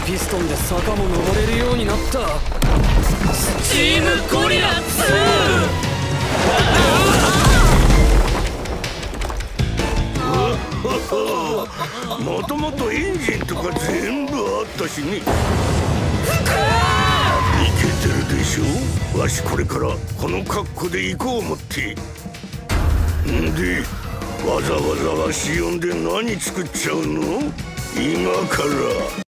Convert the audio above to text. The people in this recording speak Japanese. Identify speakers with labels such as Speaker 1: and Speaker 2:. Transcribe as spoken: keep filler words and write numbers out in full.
Speaker 1: ピストンで坂も登れるようになった。スチームゴリラツ
Speaker 2: ーもともとエンジンとか全部あったしね。いけてるでしょ。わしこれからこの格好で行こう思って。んでわざわざわし呼んで何作っちゃうの？今から